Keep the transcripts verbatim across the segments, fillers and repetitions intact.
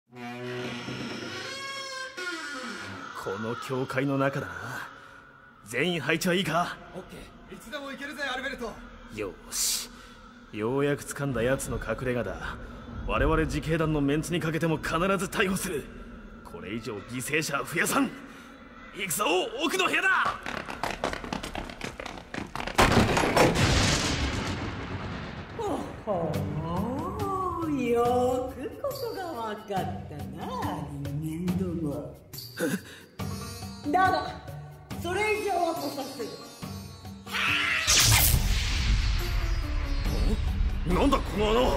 この教会の中だな。全員配置はいいか？ オッケー、いつでも行けるぜアルベルト。 よし、ようやく掴んだ奴の隠れ家だ。我々自警団のメンツにかけても必ず逮捕する。これ以上犠牲者は増やさん。行くぞ、奥の部屋だ。 ほほー、よくことが分かったな、人間ども。だがそれ以上は来させる。 なんだこの穴は。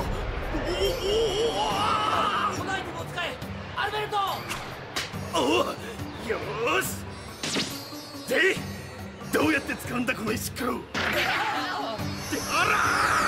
このアイテムを使え、アルベルト。 おお、よーし。でどうやって使うんだこの石ころ。あら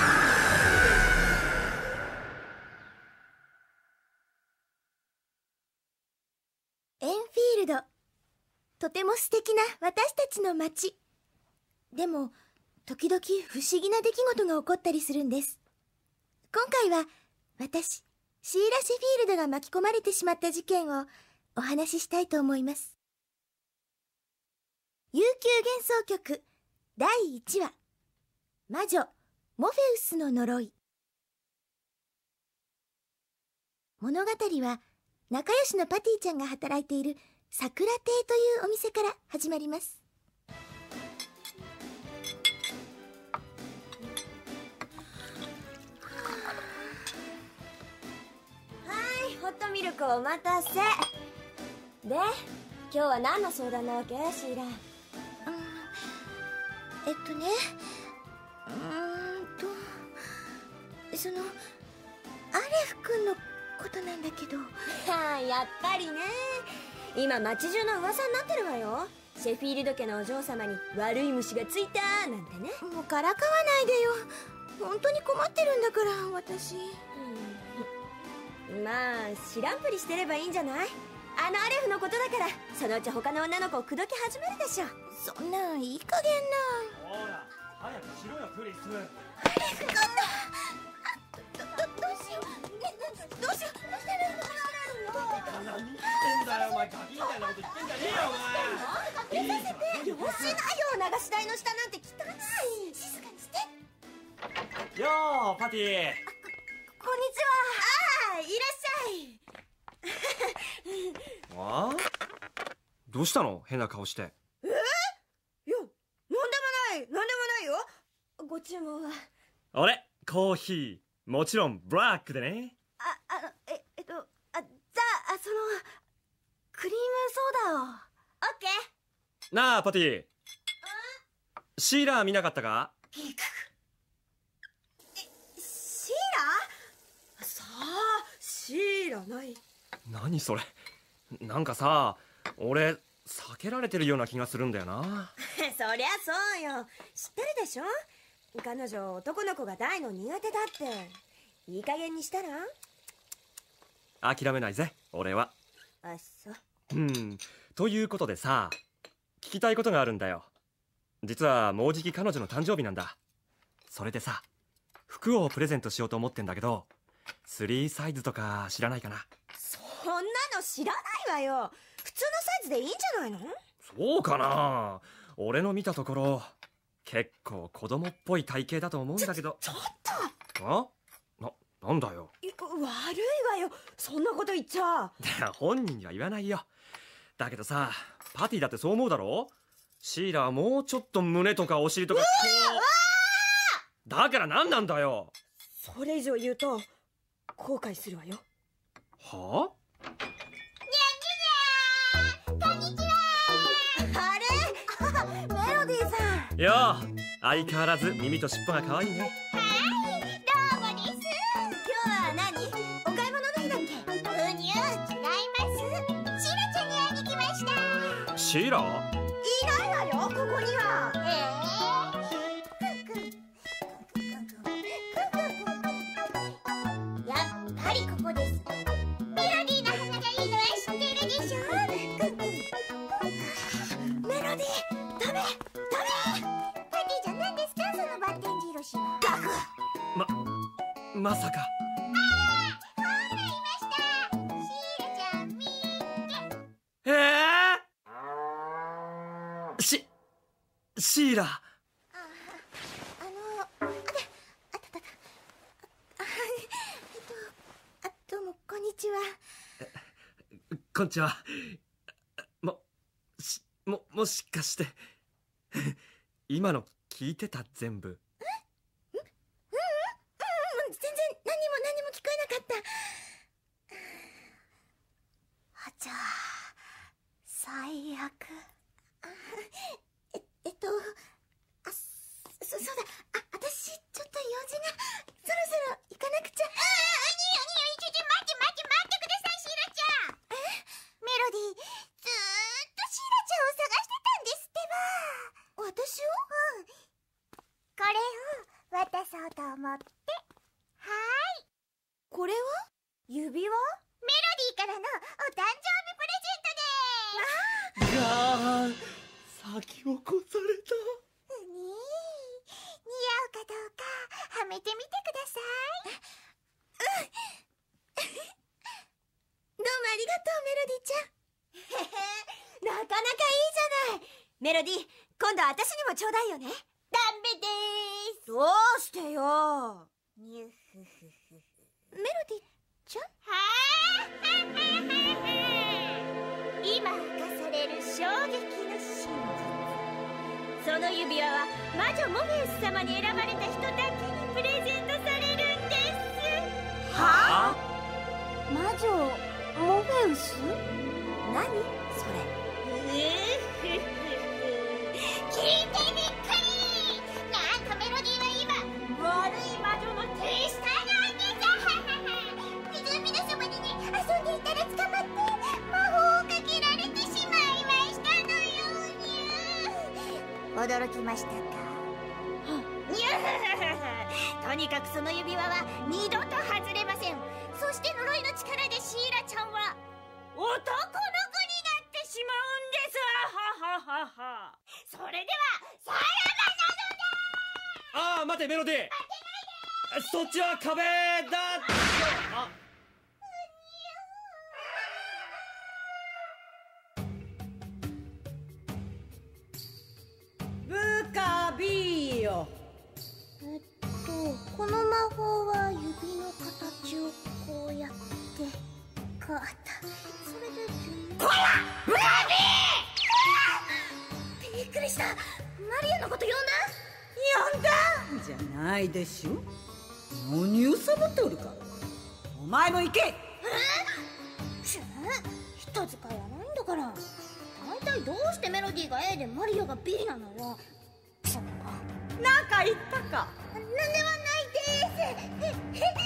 エンフィールド、とても素敵な私たちの街。でも時々不思議な出来事が起こったりするんです。今回は私シーラ・シェフィールドが巻き込まれてしまった事件をお話ししたいと思います。悠久幻想曲だいいちわ、魔女モフェウスの呪い。物語は仲良しのパティちゃんが働いている桜亭というお店から始まります。 はい、ホットミルクお待たせ。で、今日は何の相談なわけ、シーラ。 えっとね、うーんとそのアレフ君のことなんだけど。 はあ、やっぱりね。今街中の噂になってるわよ。シェフィールド家のお嬢様に悪い虫がついたなんてね。 もうからかわないでよ。本当に困ってるんだから私。 うん、まあ知らんぷりしてればいいんじゃない。あのアレフのことだから、そのうち他の女の子を口説き始めるでしょ。 そんなんいい加減な。 ほら早くしろよクリス。 アレフ君だ。ど、ど、どうしよう、ね、どうしよう、どうしたらいいの。 何言ってんだよお前、ガキみたいなこと言ってんじゃねえよお前。 隠れさせてよ。しないよ、流し台の下なんて汚い。静かにして。 よーパティ。 こんにちは。ああ、いらっしゃい。 ああ、どうしたの変な顔して。 えー、いや、なんでもない、なんでもないよ。ご注文は？ 俺コーヒーもちろんブラックでね。 あ、あの、え、えっと、あ、じゃあ、そのクリームソーダを。オッケー。 なあパティ、シーラー見なかったか？ え、シーラ？さあ、シーラない。 何それ、なんかさ、俺避けられてるような気がするんだよな。 そりゃそうよ、知ってるでしょ。彼女男の子が大の苦手だって。いい加減にしたら？ 諦めないぜ俺は。 あ、そう。 うんということでさ、聞きたいことがあるんだよ。実はもうじき彼女の誕生日なんだ。それでさ、服をプレゼントしようと思ってんだけど、スリーサイズとか知らないかな。 そんなの知らないわよ。普通のサイズでいいんじゃないの？ そうかな。俺の見たところ結構子供っぽい体型だと思うんだけど。 ちょ、ちょっと。 あ？な、なんだよ。 悪いわよ、そんなこと言っちゃ。 本人には言わないよ。だけどさ、パティだってそう思うだろ。シーラはもうちょっと胸とかお尻とかこう。だから何なんだよ。 それ以上言うと後悔するわよ。 はあ？ メロディーさん。 よう、相変わらず耳と尻尾が可愛いね。 はい、どうもです。今日は何？お買い物の日だっけ？うにゅ、違います。シーラちゃんに会いに来ました。 シーラ？ いないわよ、ここには。えー、やっぱりここです。メロディーの花がいいのは知っているでしょ。メロディー、ダメダメ。パティじゃ何ですかそのバッテン印は。 ま、まさか。 ああ、ほらいました。シーラシーラ。 ああのあたあたたたあえっとあどうもこんにちは。 こんにちは。もしももしかして今の聞いてた？全部。 うんうんうんうん全然何も何も聞こえなかった。あじゃあ最悪。あええっとあそそうだあ私ちょっと用事がそろそろ行かなくちゃ。ああおにおにおにちょちょ待って待って待ってくださいシーラちゃん。えメロディーずーっとシーラちゃんを探してたんですってば。私を？うんこれを渡そうと思って。はーい。これは？指輪？メロディーからのお誕生日プレゼントでーす。 がー先を越された。 うにー似合うかどうかはめてみてください。うんどうもありがとうメロディちゃん。へへなかなかいいじゃない。メロディ今度私にもちょうだいよね。ダメでーす。どうしてよ。にゅふふふメロディちゃん。はー今明かされる衝撃の真実。その指輪は魔女モフェウス様に選ばれた人だけにプレゼントされるんです。はあ？魔女モフェウス？何それ？聞いてびっくり。なんとメロディーは今悪い魔女の手下なんです。湖のそばにね遊んでいたら捕まって魔法をかけられてしまいましたのよにゅ。驚きましたか？にゅとにかくその指輪は二度と外れません。そして呪いの力でシーラちゃんは男の子になってしまうんです。はははは。それではさらばなのだ。 ああ待てメロディー。そっちは壁だ。あブカビーよ。 えっとこの魔法は指の形をこうやってこうあったそれでこらブカビー。びっくりした。マリアのこと呼んだ？ 呼んだじゃないでしょ。何をサボっておるか。お前も行け。 えちゅ人使いはないんだから。大体どうしてメロディーが A でマリアが B なのよ。ちょっとなんか言ったか。 なんでもない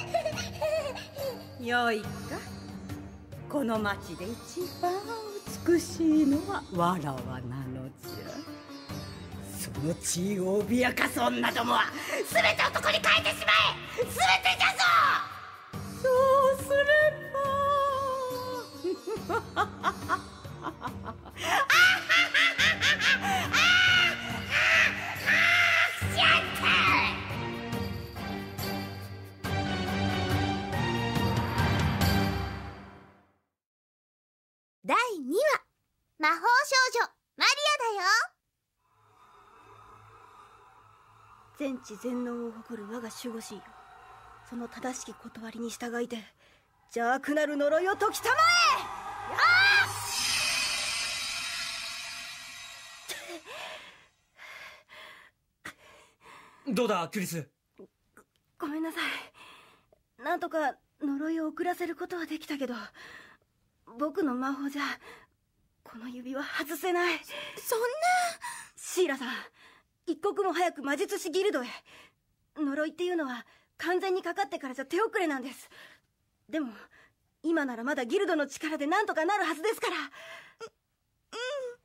です。 よいか。この町で一番美しいのはわらわなのじゃ。その地位を脅かす女どもは全て男に変えてしまえ。全てじゃぞ。そうすればだいにわ魔法少女マリアだよ。 全知全能を誇る我が守護神よ。その正しき断りに従いて邪悪なる呪いを解きたまーどうだクリス。 え。ごめんなさい。なんとか呪いを遅らせることはできたけど、僕の魔法じゃこの指輪外せない。 そんな。 シーラさん、一刻も早く魔術師ギルドへ。呪いっていうのは完全にかかってからじゃ手遅れなんです。でも今ならまだギルドの力でなんとかなるはずですから。う、うん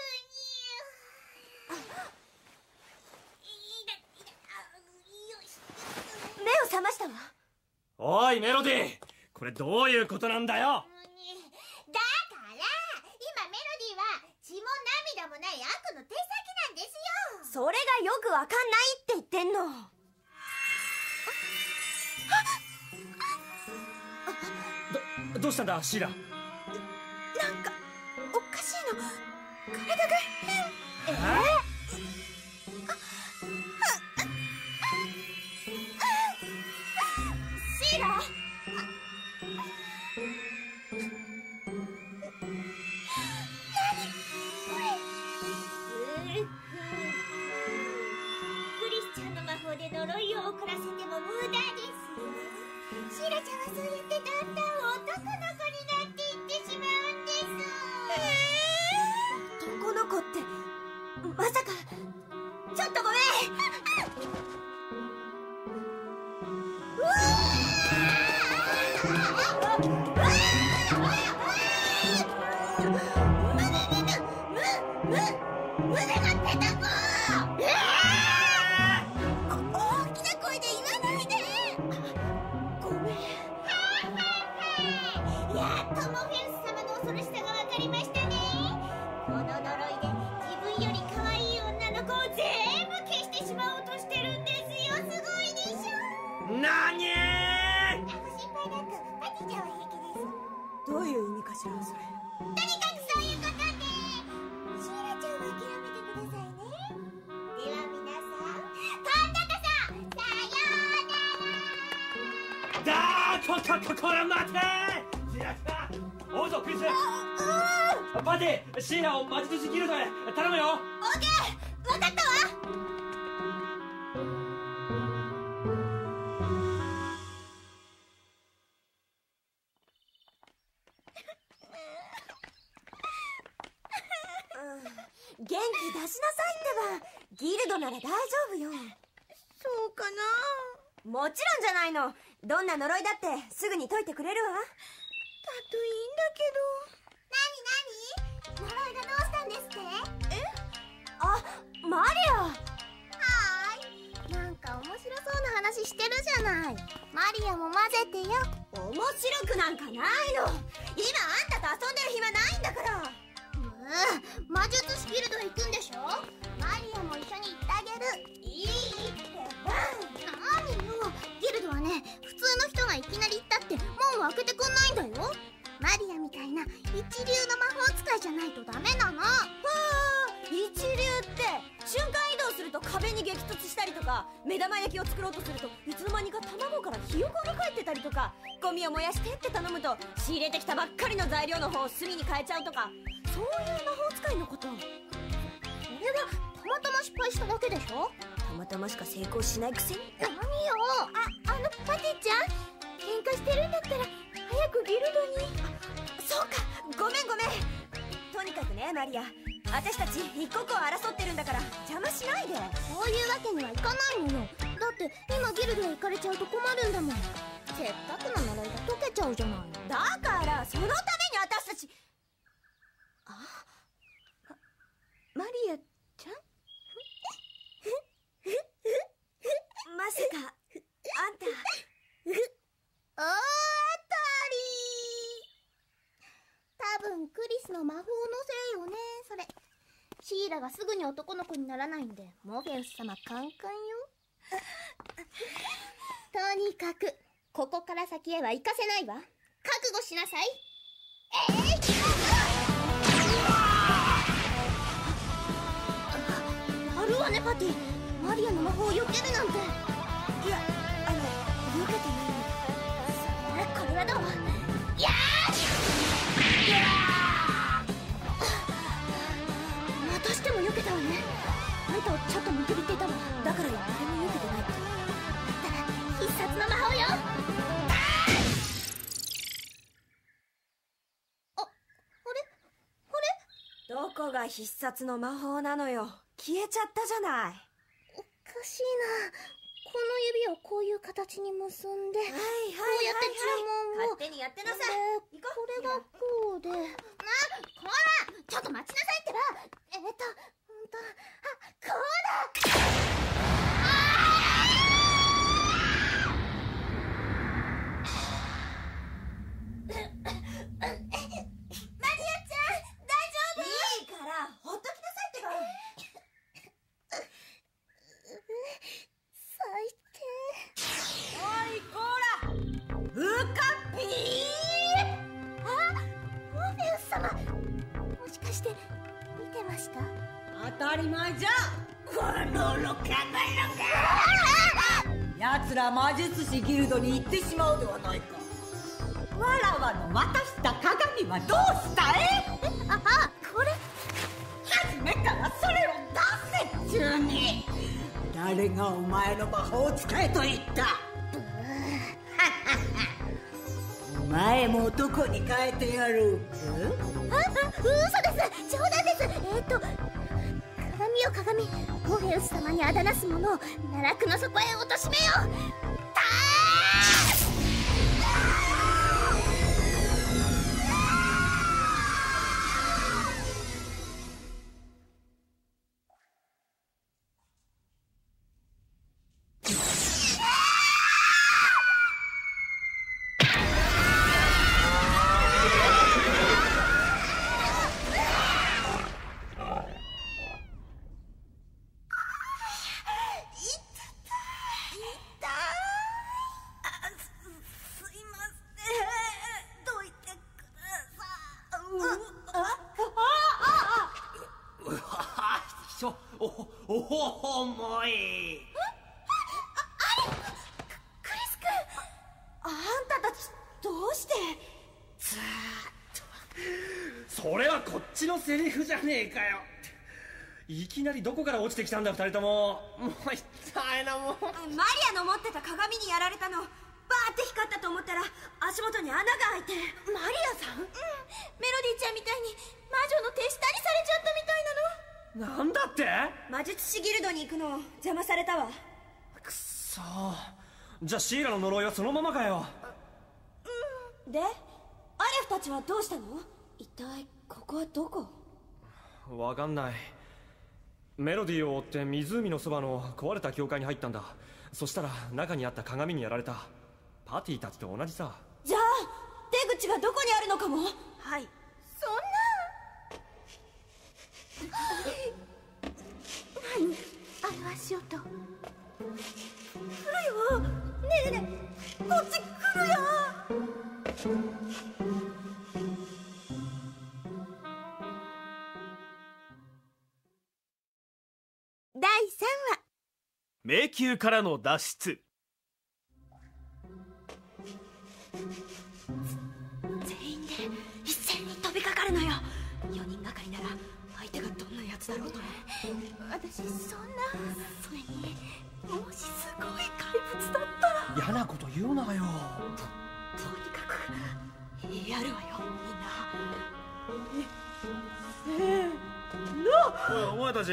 目を覚ましたわ。 おいメロディー、これどういうことなんだよ。 だから今メロディーは血も涙もない悪の手先なんですよ。 それがよくわかんないって言ってんの。 どどうしたんだシーラ。 なんかおかしいの。体が変。 えやっとモフェウス様の恐ろしさが分かりましたね。この呪いで自分より可愛い女の子を全部消してしまおうとしてるんですよ。すごいでしょ。 なにー。 ご心配なく、パティちゃんは平気です。 どういう意味かしらそれ。 とにかくそういうことで、シーラちゃんは諦めてくださいね。では皆さん、今度こそさようなら。 だーここここら待てー。シーラちゃん、王女クリス、パティ、シーラを魔術師ギルドへ頼むよ。 オーケー、分かったわ。 元気出しなさいってば。ギルドなら大丈夫よ。 そうかな。 もちろんじゃないの。どんな呪いだってすぐに解いてくれるわ。 だといいんだけど。なになに、呪いがどうしたんですって？え？ あ、マリア。 はーい。なんか面白そうな話してるじゃない。マリアも混ぜてよ。 面白くなんかないの。今あんたと遊んでる暇ないんだから。 うん、魔術師ギルドへ行くんでしょ。マリアも一緒に行ってあげる。 いいってば。 何よ、ギルドはね、普通の人がいきなり行ったって門を開けてくんないんだよ。マリアみたいな一流の魔法使いじゃないとダメなの。 はあ、一流って瞬間移動すると壁に激突したりとか、目玉焼きを作ろうとするといつの間にか卵からひよこが帰ってたりとか、ゴミを燃やしてって頼むと仕入れてきたばっかりの材料の方を隅に変えちゃうとか、そういう魔法使いのこと。 それはたまたま失敗しただけでしょ。 たまたましか成功しないくせに。 何よ。あ、あのパティちゃん、喧嘩してるんだったら早くギルドに。 そうか、ごめんごめん。とにかくねマリア、私たち一刻を争ってるんだから邪魔しないで。 そういうわけにはいかないのよ。だって今ギルドへ行かれちゃうと困るんだもん。せっかくの呪いが解けちゃうじゃない。 だからそのために私たち。あ、マリアちゃんまさかあんた。 大当たり。多分クリスの魔法のせいよね、それ。シーラがすぐに男の子にならないんで、モフェウス様カンカンよ。とにかくここから先へは行かせないわ。覚悟しなさい。えい、あるわねパティ。マリアの魔法を避けるなんて。 いや、あの避けてないの。 これはどう？やーし！またしても避けたわね。あんたをちょっと見くびっていたわ。 だから誰も避けてないって。 だったら必殺の魔法よ。あ、あれ？あれ？ どこが必殺の魔法なのよ。消えちゃったじゃない。 おかしいな。この指をこういう形に結んで、 はいはいはい、はい、 こうやって注文を。 勝手にやってなさい。 で、これがこうで。な、こら、ちょっと待ちなさいってば。えっと、うんと、あ、こうだ。マリアちゃん、大丈夫？ いいからほっときなさいってば。 最低。 おいこら、うかっぴー。 あ、モーフェウス様、もしかして見てました？ 当たり前じゃ。 このロカバロカ。 奴ら魔術師ギルドに行ってしまうではないか。わらわの渡した鏡はどうしたえ？ あ、あ、これ初めからそれを出せっちゅうに。誰がお前の魔法を使えと言った？お前も男に変えてやろうか？ あ、あ、嘘です、冗談です。えー、っと鏡よ鏡、モフェウス様にあだなす者を奈落の底へ貶としめよう。たー重い。 クリス君、 あんたたちどうして。 ずーっとそれはこっちのセリフじゃねえかよ。いきなりどこから落ちてきたんだ二人とも。もう痛いなもう。 マリアの持ってた鏡にやられたの。バーって光ったと思ったら足元に穴が開いて。 マリアさん、うん、メロディちゃんみたいに魔女の手下にされちゃったみたいなの。 なんだって。 魔術師ギルドに行くの邪魔されたわ。 くっそー。じゃあシーラの呪いはそのままかよ。 うん。でアレフたちはどうしたの。一体ここはどこ。 わかんない。メロディーを追って湖のそばの壊れた教会に入ったんだ。そしたら中にあった鏡にやられた。パティたちと同じさ。 じゃあ出口がどこにあるのかも。はい。 そんな何あれは足音。来るよ。ねえねえ、こっち来るよ。だいさんわ、 迷宮からの脱出。 全員で一斉に飛びかかるのよ。よにんがかりなら相手がどんなやつだろうと。 私そんな。それにもしすごい怪物だったら。 嫌なこと言うなよ。 とにかくやるわよみんな。 おい、お前たち。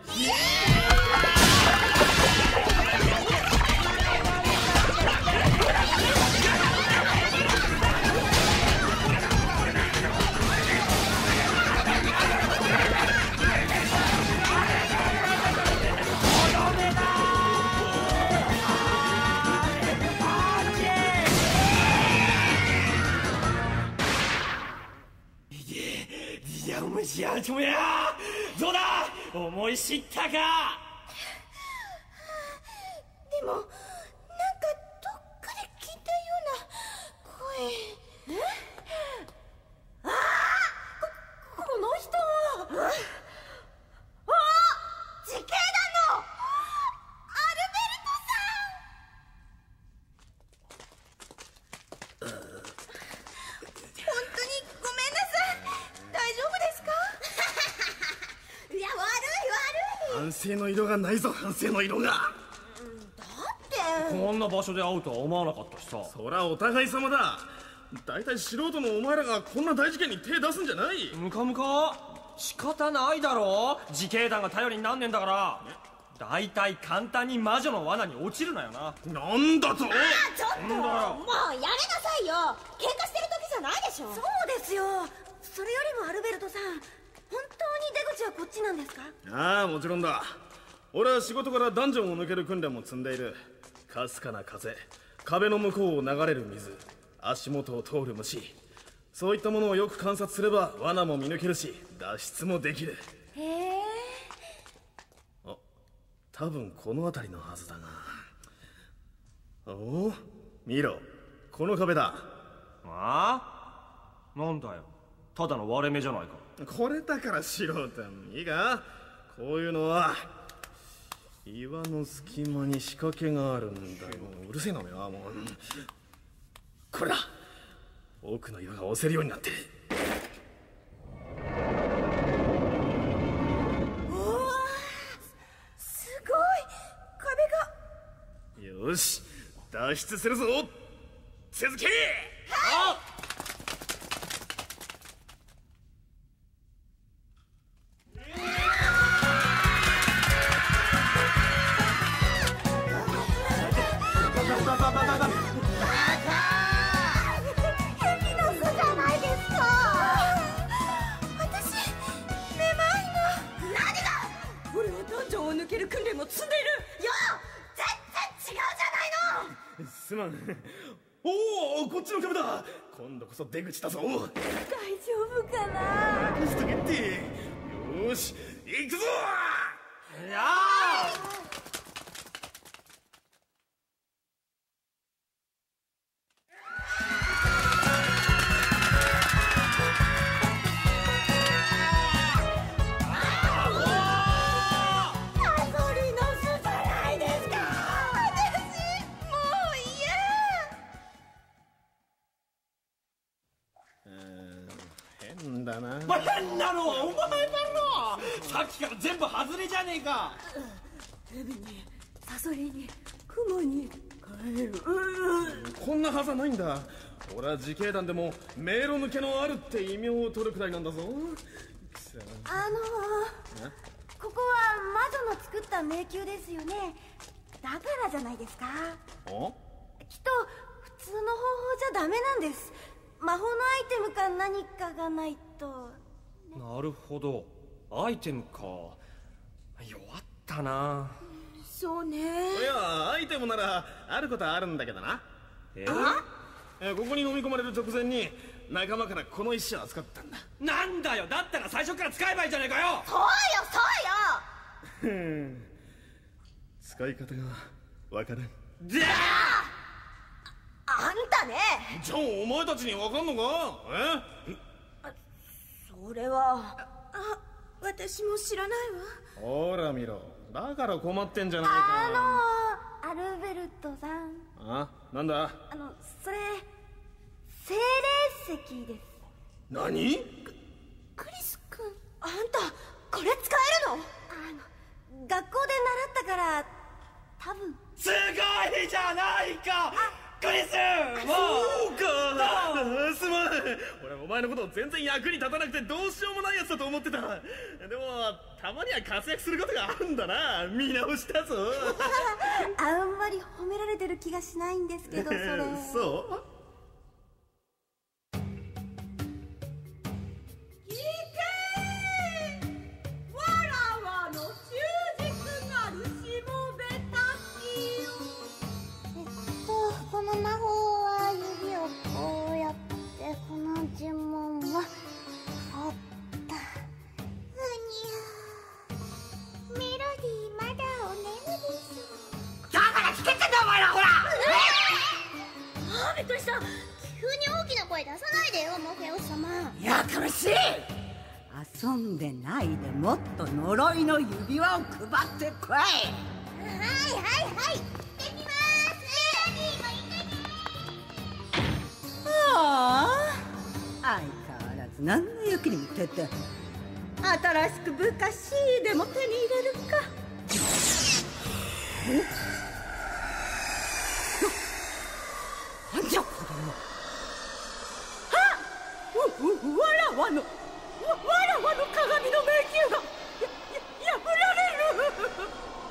いやちょやどうだ思い知ったか。 でもなんかどっかで聞いたような声。えああこ、この人は。ああ自警団のアルベルトさん。本当にごめんなさい。大丈夫ですか。いや悪い悪い。 反省の色がないぞ、反省の色が。 だってこんな場所で会うとは思わなかったしさ。 そらお互い様だ。大体素人のお前らがこんな大事件に手出すんじゃない。 ムカムカ仕方ないだろ。自警団が頼りになんねんだから。大体簡単に魔女の罠に落ちるなよな。 なんだと。 ああちょっともうやめなさいよ。喧嘩してる時じゃないでしょ。 そうですよ。それよりもアルベルトさん、本当に出口はこっちなんですか。 ああもちろんだ。俺は仕事からダンジョンを抜ける訓練も積んでいる。かすかな風、壁の向こうを流れる水、足元を通る虫、そういったものをよく観察すれば罠も見抜けるし脱出もできる。 へえ。 あ、多分この辺りのはずだな。おお、見ろ、この壁だ。 ああなんだよ、ただの割れ目じゃないか。 これだから素人。いいか、こういうのは岩の隙間に仕掛けがあるんだよ。うるせえなお前はもう。これだ。奥の岩が押せるようになってる。 おおすごい壁が。 よし脱出するぞ。続け。 はい。 すまん。おお、こっちの壁だ。今度こそ出口だぞ。 大丈夫かな。 任せとけって。よし行くぞ。 いやサソリ変だな。 まあ、変なのはお前だろ。さっきから全部外れじゃねえか。 蛇にサソリに雲にカエル、 こんなはずはないんだ。俺は自警団でも迷路抜けのあるって異名を取るくらいなんだぞ。 あのー、ここは魔女の作った迷宮ですよね。だからじゃないですか。 お？ きっと普通の方法じゃダメなんです。魔法のアイテムか何かがないと。 なるほど、アイテムか。弱ったな。 そうね。 いや、アイテムならあることはあるんだけどな。 ええここに飲み込まれる直前に仲間からこの石を扱ったんだ。 なんだよ、だったら最初から使えばいいじゃねえかよ。 そうよそうよ。 使い方がわからん。 であんたね。 じゃあお前たちにわかんのか？え？ それは。あ、私も知らないわ。 ほら見ろ、だから困ってんじゃないか。 あのー、アルベルトさん。 あ、なんだ？ あの、それ精霊石です。 何？ クリス君、あんたこれ使えるの？あの、学校で習ったから多分。 すごいじゃないかクリス。もそうか、すまん。俺お前のこと全然役に立たなくてどうしようもないやつだと思ってた。でもたまには活躍することがあるんだな。見直したぞ。 あんまり褒められてる気がしないんですけど、それ。 そう？ この魔法は指をこうやってこの呪文はほったふにゃメロディーまだお眠りしょ。だから聞けてんだお前らほら。あーびっくりした。急に大きな声出さないでよモフェオス様。 やかましい。遊んでないでもっと呪いの指輪を配ってこい。 はいはいはい行ってきます。 ああ、相変わらず何の役にも立てん。新しくぶかしいでも手に入れるか。なんじゃこれは。あっ、う、う、わらわのわ、わらわの鏡の迷宮がや、や、破られる。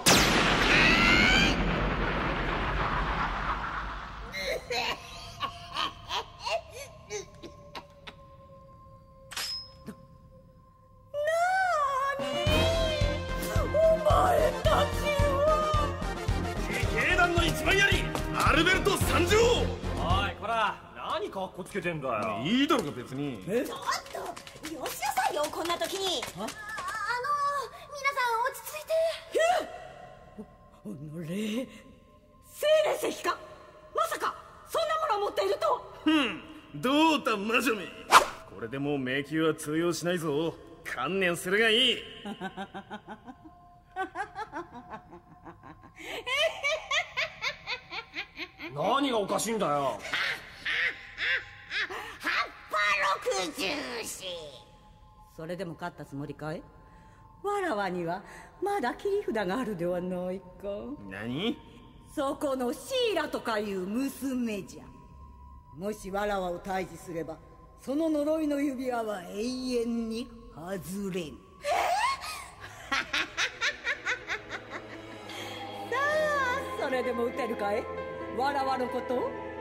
アルベルト参上。 おいこら、何かっこつけてんだよ。 いいだろうが別に。 え？ ちょっとよしなさいよこんな時に。あ、あのー、皆さん落ち着いて。 おのれ、精霊石か。まさかそんなものを持っていると。 ふん、どうだ魔女め。これでもう迷宮は通用しないぞ。観念するがいい。 何がおかしいんだよ。 葉っぱ六十四。 それでも勝ったつもりかい？わらわにはまだ切り札があるではないか。 何？ そこのシーラとかいう娘じゃ。もしわらわを退治すればその呪いの指輪は永遠に外れん。さあ、それでも打てるかい？わらわのこと？ん？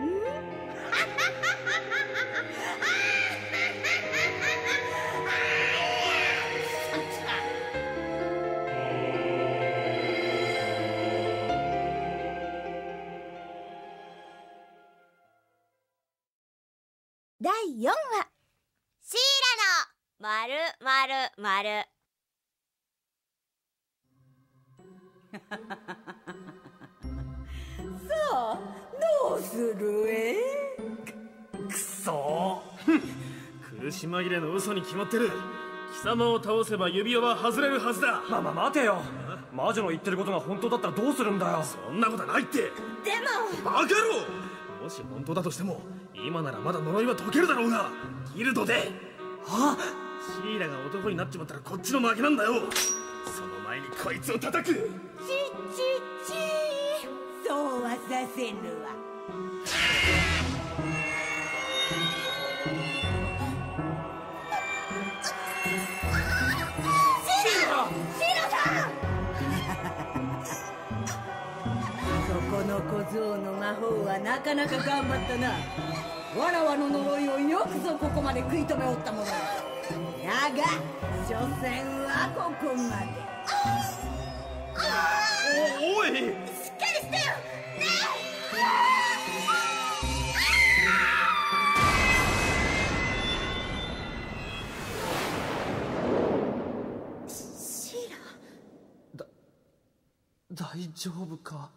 だいよんわシーラのまるまるまる。 さあ、どうするえ？ くそー。苦し紛れの嘘に決まってる。貴様を倒せば指輪は外れるはずだ。 まあまあ待てよ。魔女の言ってることが本当だったらどうするんだよ。 そんなことないって。 でもバカ野郎。もし本当だとしても今ならまだ呪いは解けるだろうが。ギルドではシーラが男になっちまったらこっちの負けなんだよ。その前にこいつを叩く。 ちちちそうはさせぬわ。この小僧の魔法はなかなか頑張ったな。わらわの呪いをよくぞここまで食い止めおったものだ。だが所詮はここまで。 おおい、 しっかりしてよねえ。シーラ、 だ大丈夫か？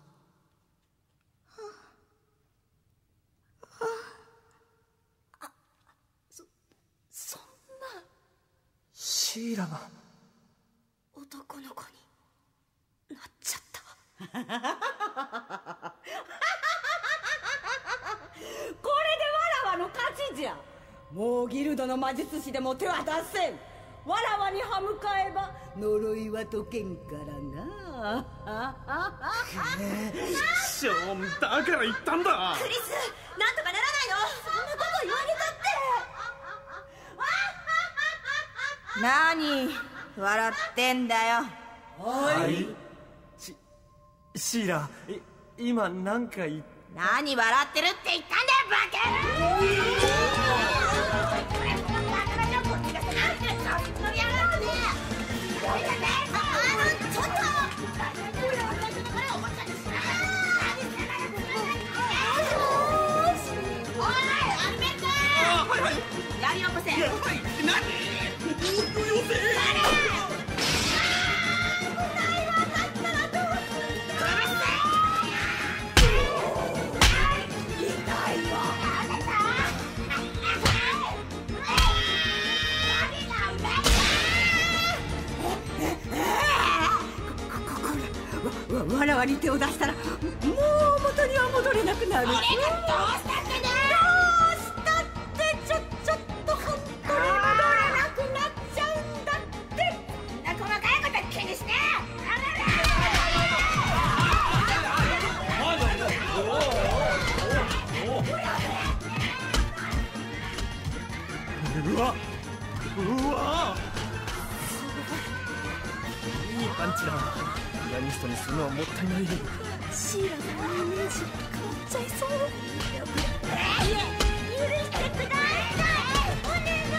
シーラが男の子になっちゃった。 これでわらわの勝ちじゃ。もうギルドの魔術師でも手は出せん。わらわに歯向かえば呪いは解けんからな。 ショーン、だから言ったんだ。 クリス、なんとかならないの？そんなこと言われたって。 何笑ってんだよ。 はい、 シシーラ、い今何か言っ何笑ってるって言ったんだよ、バカ！やりよこせ。 わらわに手を出したらもう元には戻れなくなる。俺がどうしたってね。どうしたってちょちょっと本当に戻れなくなっちゃうんだって。 そんな細かいこと気にして。 うわうわ、いいパンチだ。ピアニストにするのはもったいない。 シーラさんのイメージ変わっちゃいそう。許してください、お願いし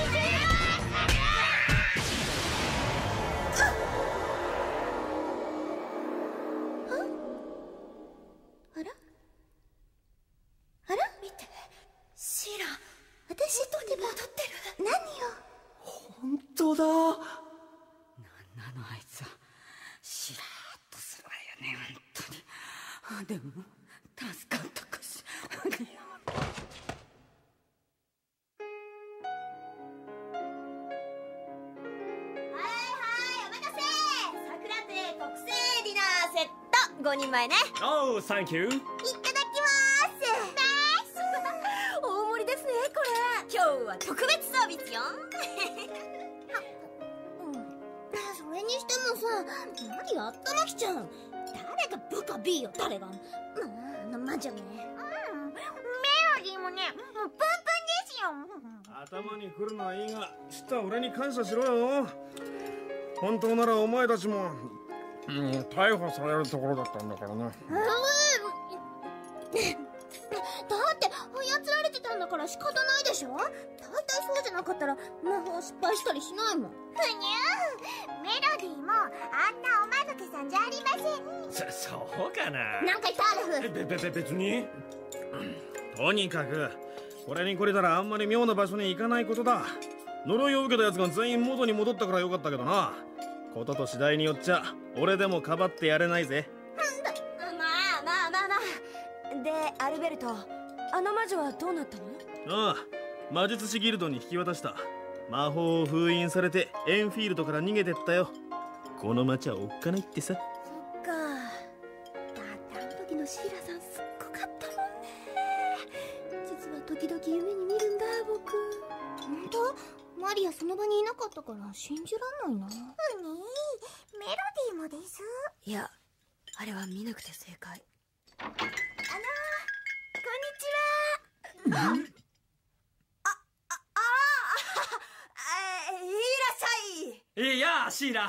ます。あらあら、見て、シーラ、私とで戻ってる。何よ。 本当だ。 なんなのあいつは。しらーっとするわよね、本当に。あ、でも助かったかしら。 はいはい、お待たせ。桜亭特製ディナーセットごにんまえね。 おう、サンキュー。 いただきます。大盛りですね、これ。今日は特別サービスよ。うん、それにしてもさ、何やったのきちゃん。誰が部下 B よ、誰が。まあ、あの魔女ね。うん、メロディーもね、もうプンプンですよ。 頭に来るのはいいが、知った俺に感謝しろよ。本当ならお前たちも、うん、逮捕されるところだったんだからな。だって操られてたんだから仕方ないでしょ。大体そうじゃなかったら魔法失敗したりしないもん。ふにゃー、メロディーもあんなおまぬけさんじゃありません。 そ、そうかな。 なんか言ったアルフ。 べ、べ、べ、別に。 とにかくこれに来れたらあんまり妙な場所に行かないことだ。呪いを受けたやつが全員元に戻ったからよかったけどな。ことと次第によっちゃ俺でもかばってやれないぜ。 まあまあまあまあ。で、アルベルト、あの魔女はどうなったの？ ああ、魔術師ギルドに引き渡した。魔法を封印されてエンフィールドから逃げてったよ。この町はおっかないってさ。 そっか。だってあの時のシーラさんすっごかったもんね。実は時々夢に見るんだ、僕。 本当？ マリアその場にいなかったから信じらんないな。うにメロディーもです。 いや、あれは見なくて正解。 あのー、こんにちは。あ、あ、ああ、いらっしゃい。 いや、シーラ。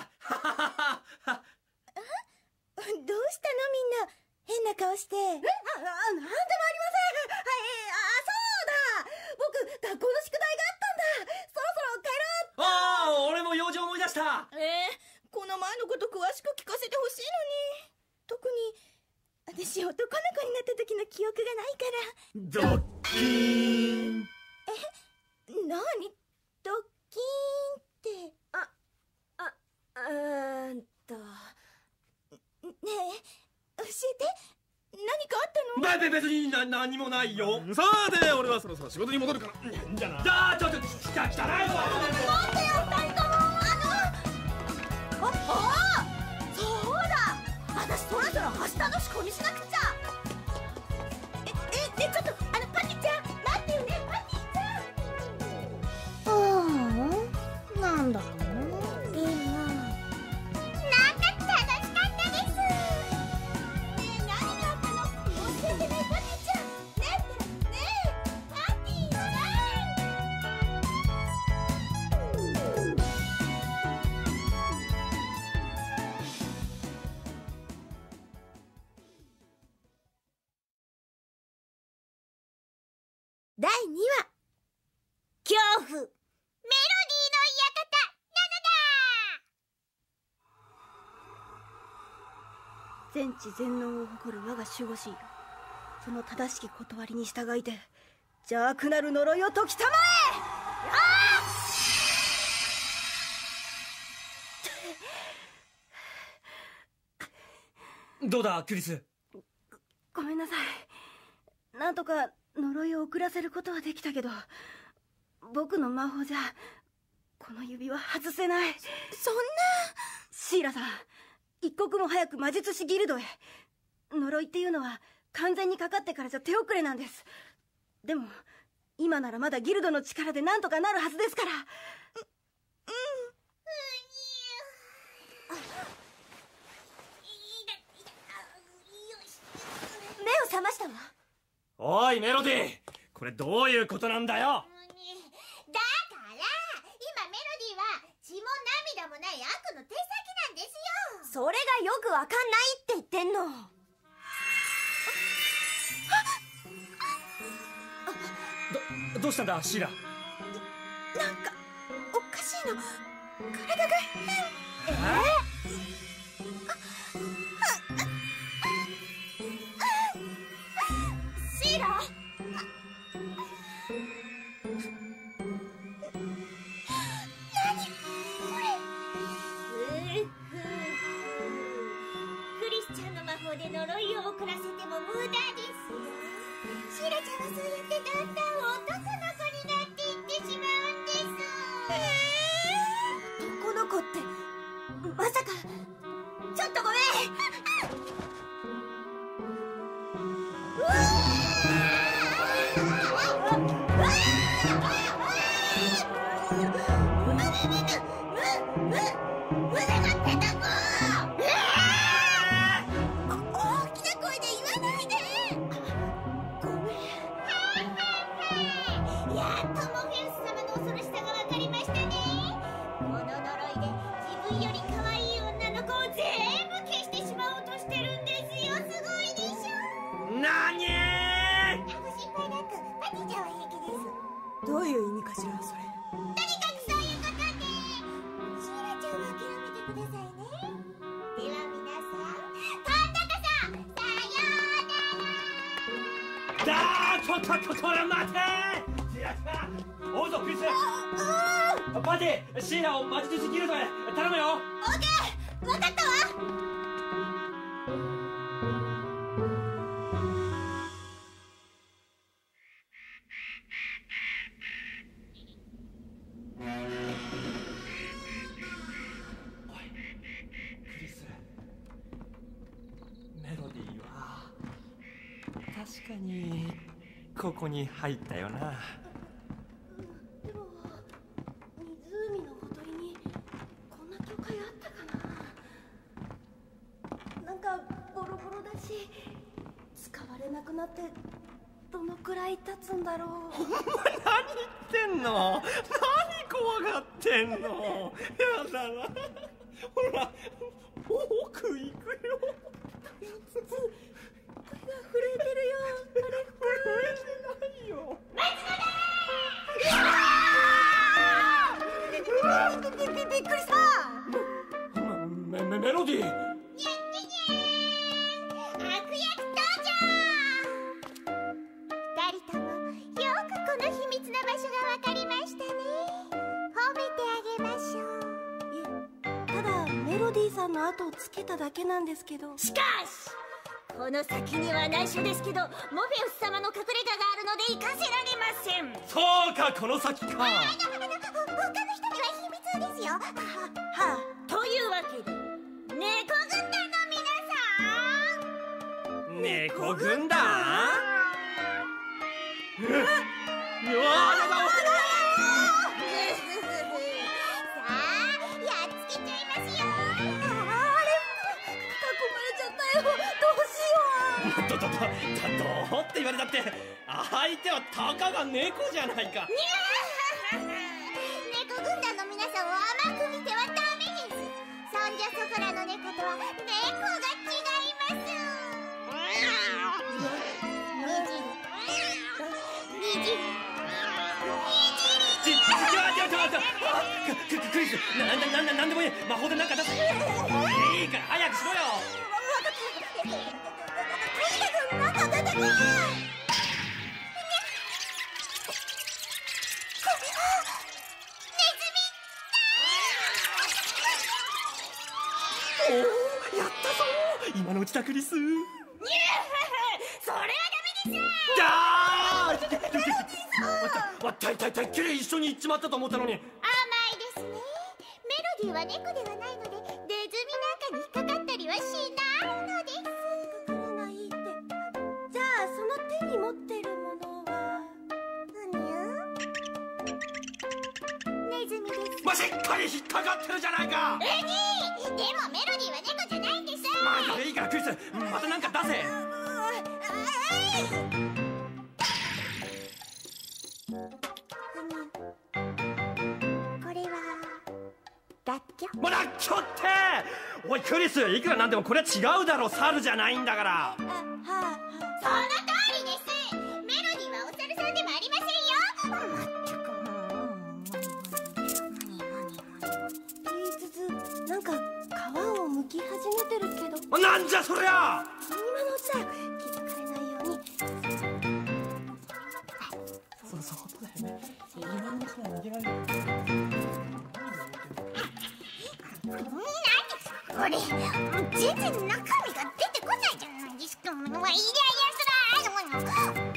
どうしたのみんな変な顔して。え、あ、あ、なんでもありません。はい、あ、そうだ、僕学校の宿題があったんだ。そろそろ帰ろう。 ああ、俺も用事思い出した。 えー、この前のこと詳しく聞かせてほしいのに。特に私男の子になった時の記憶がないから。 ドッキーン。 え、なにドッキーンって。 あ、あ、うーんとねえ、教えて。何かあったの？ べ、べ、別にな、何もないよ。 さて、俺はそろそろ仕事に戻るから。じゃな。 だー、ちょっと、きた、きたないぞ。 待ってよ、二人とも。あのあ、あー、そうだ、私そろそろ明日の仕込みしなくちゃ。 え、え、ね、ちょっと、あの、パティちゃん待ってよね、パティちゃん。 ああ、なんだろうな。でもなんか楽しかったです。 ねえ、何があったの？教えてね、パティちゃん。ねえ、ねえ、パティちゃん。だいにわ、恐怖メロディーの館なのだ。 全知全能を誇る我が守護神よ、その正しき断りに従いて邪悪なる呪いを解きたまえ。どうだ、クリス。 ごめんなさい。なんとか呪いを遅らせることはできたけど、僕の魔法じゃこの指輪外せない。 そんな。 シーラさん、一刻も早く魔術師ギルドへ。呪いっていうのは完全にかかってからじゃ手遅れなんです。でも今ならまだギルドの力でなんとかなるはずですから。う、うん目を覚ましたわ。 おい、メロディー。これどういうことなんだよ。 だから今メロディーは血も涙もない悪の手先なんですよ。 それがよくわかんないって言ってんの。 ど、どうしたんだ、シーラ。 なんかおかしいの。体が変。 えーシーラ、クリスちゃんの魔法で呪いを遅らせても無駄ですよ。シーラちゃんはそうやってだんだん男の子になっていってしまうんです。 男の子ってまさか。 ちょっとごめん。うわどういう意味かしら、それ。 とにかくそういうことで、シーラちゃんは諦めてくださいね。では皆さん、今度こそさようなら。 だー、ちょっと、ちょっと、待てー。シーラ、おうぞ、クリス。パティ、シーラを魔術師ギルドへ頼むよ。 オーケー、分かったわ。 確かにここに入ったよな。 でもなってどのくらい経つんだろう。 お前何言ってんの？何怖がってんの？やだな。ほら奥行くよ。 手が震えてるよ。あれ震えてないよ。 びびびびっくりした。 メメメロディー。 の後をつけただけなんですけど。 しかしこの先には内緒ですけどモフェウス様の隠れ家があるので行かせられません。 そうか、この先か。 他の人には秘密ですよ。ははというわけで猫軍団の皆さん。 猫軍団？うわー、やだ。どどどどどって言われたって相手はたかが猫じゃないか。 猫軍団の皆さんを甘く見てはダメです。そんじゃそこらの猫とは猫が違います。にじにじにじちちちょちょちょちょクリス、ななななんでもいい、魔法でなんか出す。いいから早くしろよ。 中出てこい。 おお、やったぞ今のうちだクリス。それはダメです。 じゃあわったいたいたいきり一緒に行っちまったと思ったのに。 甘いですね。メロディーは猫ではないのでネズミなんかに引っかかったりはしないのです。 じゃあその手に持ってるものはネズミです。 まあ、しっかり引っかかってるじゃないか。 えにでもメロディーは猫じゃないんです。 まあいいからクリス、またなんか出せ。 これはラッキョ。 もうラッキョって。おいクリス、いくらなんでもこれは違うだろ。猿じゃないんだから。 その通りです。メロディーはお猿さんでもありませんよ。 言いつつなんか皮を剥き始めてるけど。 なんじゃそりゃ。 今のうちだよ、気づかれないように。 そうそうだよね。今のうちは逃げられる。 これ全然中身が出てこないじゃないですか。もうイライラする。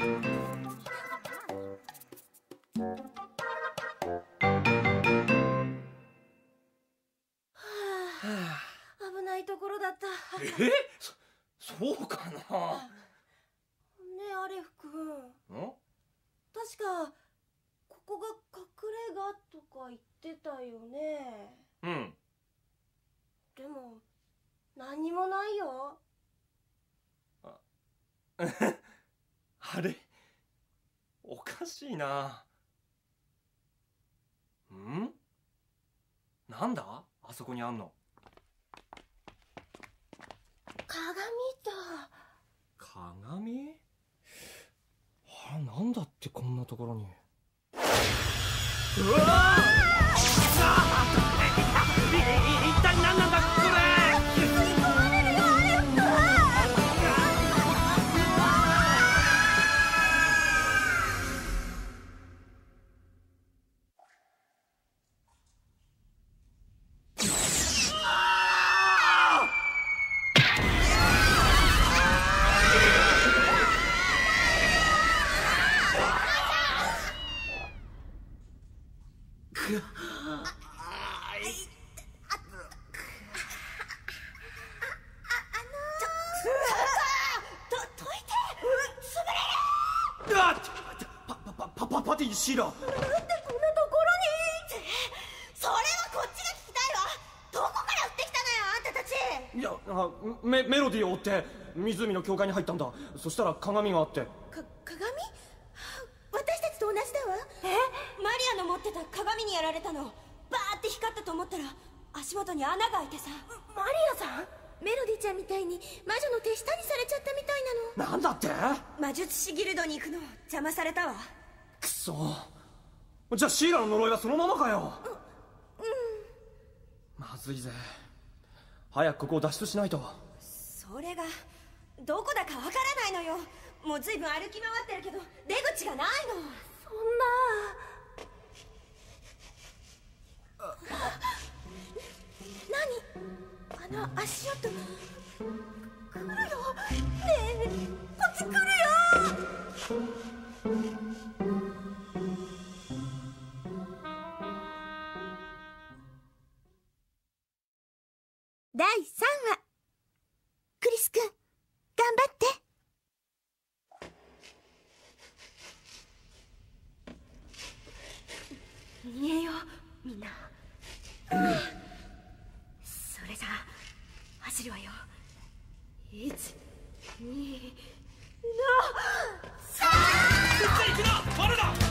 危ないところだった。 え？そ、そうかな。 ねえアレフ君、 ん？ 確かここが隠れ家とか言ってたよね。 うん。 でも何にもないよ。 ああれおかしいな。ん？なんだあそこにあんの。 鏡だ。 鏡？あれなんだってこんなところに。うわあ！一体何なんだこれ。パティシーラ。 なんでこんなところに。それはこっちが聞きたいわ。どこから売ってきたのよあんたたち。 いやあメメロディーを追って湖の境界に入ったんだ。そしたら鏡があって。 か鏡？私たちと同じだわ。 え、マリアの持ってた鏡にやられたの。バーって光ったと思ったら足元に穴が開いてさ。 マリアさん？メロディちゃんみたいに魔女の手下にされちゃったみたいなの。 なんだって？ 魔術師ギルドに行くの邪魔されたわ。 くそ。じゃあシーラの呪いはそのままかよ。 う、うんまずいぜ。早くここを脱出しないと。 それがどこだかわからないのよ。もうずいぶん歩き回ってるけど出口がないの。 そんな。何？あの足音。来るよ。ねえ、こっち来るよ。だいさんわ。クリス君、頑張って。 逃げようみんな。それじゃあ走るわよ。いちにのさあ。 行くな、我だ。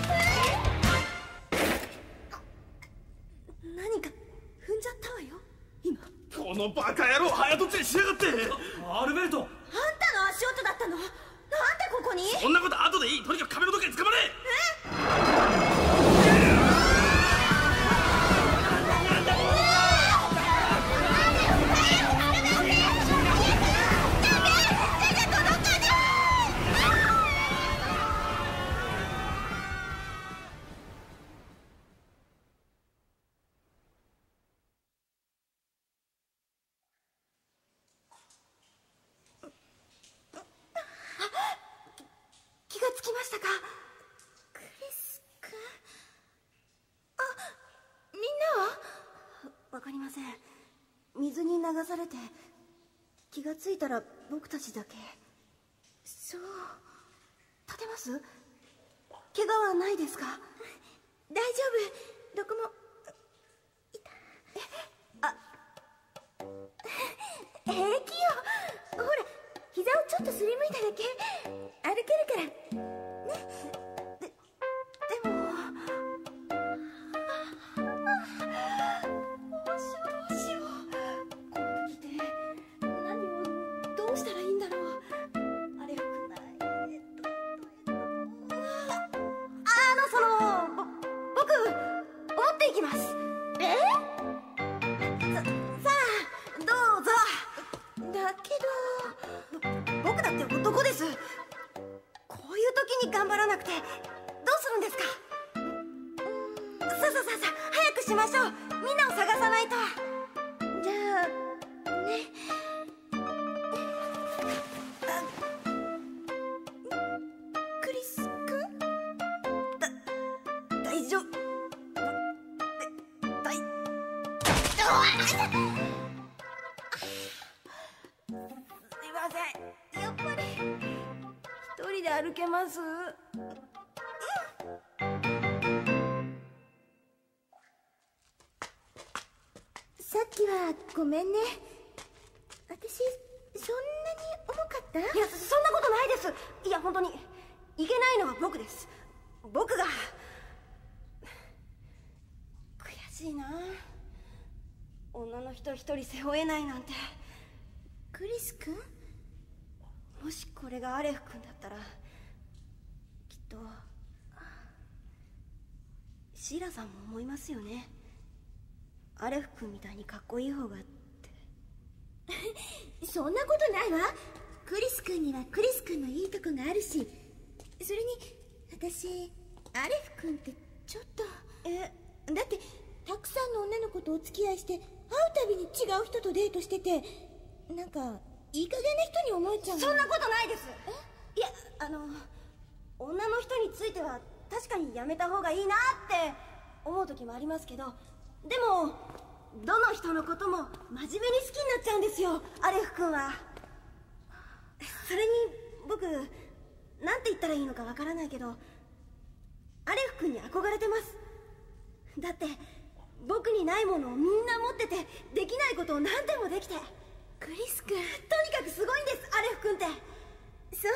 何か踏んじゃったわよ今。 このバカ野郎、早とちりしやがって。 アルベルト、 あんたの足音だったの？なんでここに？ そんなこと後でいい。とにかく壁のどっかに捕まれ。 え？気がつきましたか？ クリス君。あ、みんなは？ わかりません。水に流されて気がついたら僕たちだけ。 そう。 立てます？怪我はないですか？ 大丈夫。どこも。いた。 あ、 平気よ。ほら、膝をちょっとすりむいただけ。歩けるからね。 ででもどうしようどうしよう。ここに来て何をどうしたらいいんだろう。あれよくない。えっとえっとあのそのぼ僕持っていきます。 え？ ささあどうぞ。 だけど僕だって男です。こういう時に頑張らなくてどうするんですか？さあさあさあさあ早くしましょう。みんなを探さないと。 じゃあね。クリス君？ だ大丈夫。だいすいません。やっぱり一人で歩けます？ さっきはごめんね。私そんなに重かった？ いや、そんなことないです。いや本当にいけないのは僕です。僕が悔しいな。女の人一人背負えないなんて。 クリス君？ もしこれがアレフ君だったらきっとシーラさんも思いますよね。アレフ君みたいにかっこいい方がってそんなことないわ。クリス君にはクリス君のいいとこがあるし、それに私アレフ君ってちょっと。 え、 だってたくさんの女の子とお付き合いして会うたびに違う人とデートしてて、なんかいい加減な人に思えちゃうの。 そんなことないです。いや、あの女の人については確かにやめた方がいいなって思う時もありますけど、でもどの人のことも真面目に好きになっちゃうんですよ、アレフ君は。それに僕なんて言ったらいいのかわからないけど、アレフ君に憧れてます。だって僕にないものをみんな持ってて、できないことを何でもできて、 クリス君、 とにかくすごいんです、アレフ君って。 そう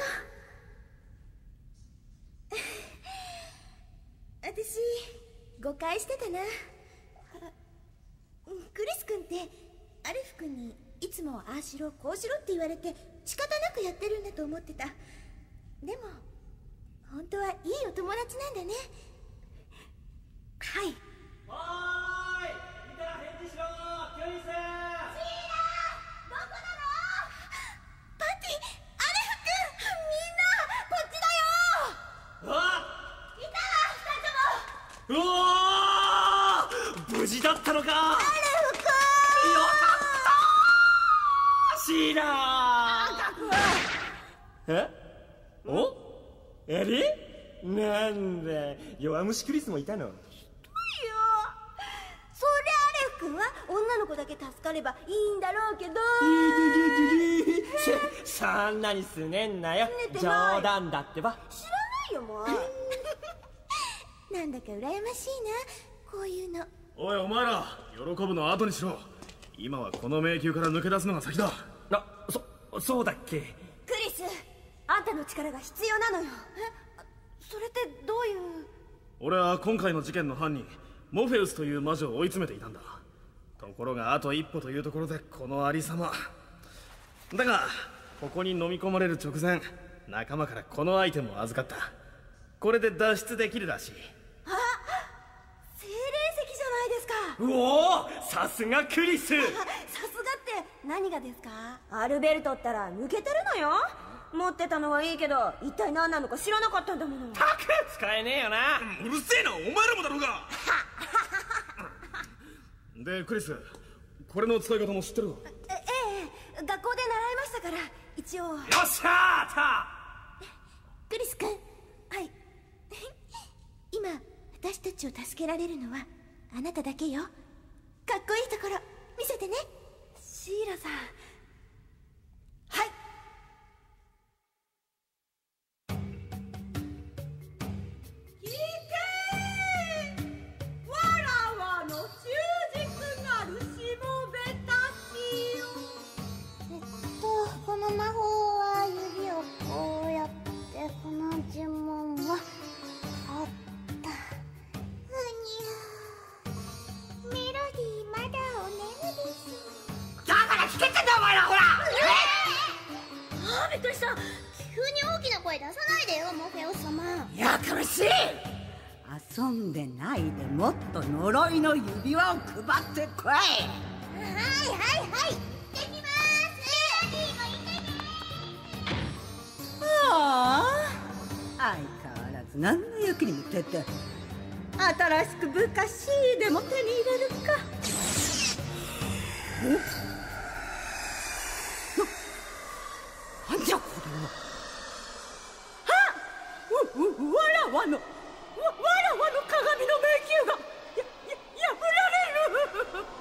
私誤解してたな。クリス君ってアレフ君にいつもああしろこうしろって言われて仕方なくやってるんだと思ってた。でも本当はいいお友達なんだね。 はい。 はーい、いたら返事しろ、キュリス。シーラ、 どこなの？パティ、アレフ君、みんなこっちだよ。 うわいたわ、二人とも。 うわー、無事だったのか。 アレフ君、 よかったシーラー。えおエリなんだ、弱虫クリスもいたの。 そりゃアレフ君は女の子だけ助かればいいんだろうけど。 そんなにすねんなよ、冗談だってば。 知らないよもう。 なんだか羨ましいな、こういうの。 おいお前ら、喜ぶの後にしろ。今はこの迷宮から抜け出すのが先だ。 あ、そ、そうだっけ。 クリス、あんたの力が必要なのよ。え、それってどういう。 俺は今回の事件の犯人モフェウスという魔女を追い詰めていたんだ。ところがあと一歩というところでこのありさまだが、ここに飲み込まれる直前、仲間からこのアイテムを預かった。これで脱出できるらしい。 あ、精霊石じゃないですか。 うおー、さすがクリス。 さすがって何がですか。アルベルトったら抜けてるのよ。持ってたのはいいけど一体何なのか知らなかったんだもの。 たく使えねえよな。 うるせえな、お前らもだろうが。でクリス、これの使い方も知ってるの？ えええ、学校で習いましたから一応。 よっしゃーた。 クリス君、 はい。 今私たちを助けられるのはあなただけよ。かっこいいところ見せてね。 シーラさん。はい。 聞けー、わらわの習熟なるしもべたちよ。 えっとこの魔法は指をこうやって、この呪文はあった。ふにゃー、メロディーまだお眠です。 だから聞けってんだお前ら、ほら。 あー、びっくりした。急に大きな声出さないでよ、モフェウス様。 やかましい。遊んでないでもっと呪いの指輪を配ってこい。 はいはいはい、できます。メロディーもいてね。 ああ、相変わらず何の役にも立てん。新しくぶかしいでも手に入れるか。おなんじゃこれは。あっ、ううわらわのわわらわの鏡の迷宮がやや破られる。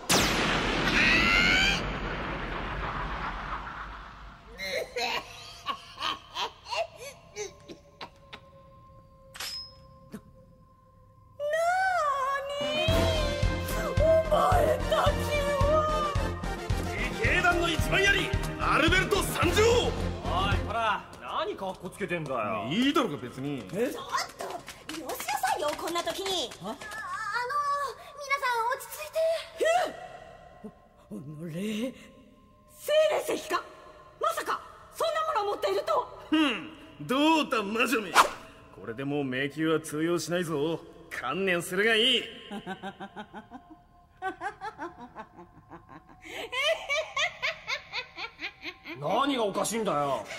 警団の一番槍アルベルト参上。 おいこら、何かっこつけてんだよ。 いいだろうが別に。 ちょっとよしなさいよ、こんな時に。あ、あの皆さん落ち着いて。 おのれ、精霊石か。まさかそんなものを持っているとは。 ふん、どうだ魔女め。これでもう迷宮は通用しないぞ。観念するがいい。 何がおかしいんだよ。 葉っ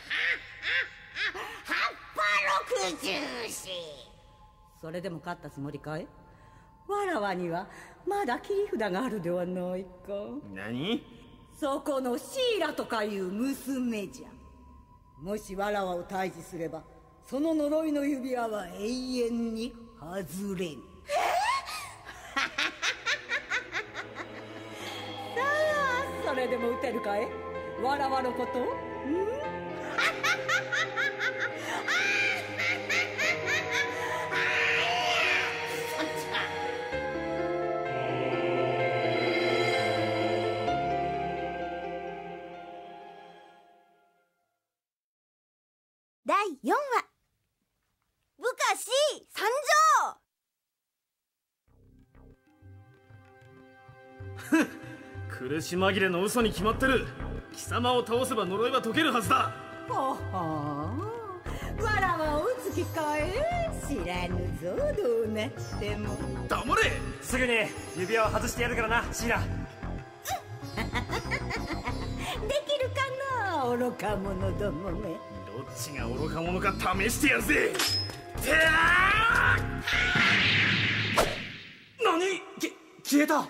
ぱ六十四。 それでも勝ったつもりかい。わらわにはまだ切り札があるではないか。 何？ そこのシーラとかいう娘じゃ。もしわらわを退治すればその呪いの指輪は永遠に外れん。さあ、それでも打てるかい、わらわのこと。ん苦し紛れの嘘に決まってる。貴様を倒せば呪いは解けるはずだ。 ほほー、わらはお月かえ、知らぬぞどうなっても。 黙れ。 すぐに指輪を外してやるからなシーラ。 できるかな愚か者どもめ。 どっちが愚か者か試してやるぜ。てあー何き消えた。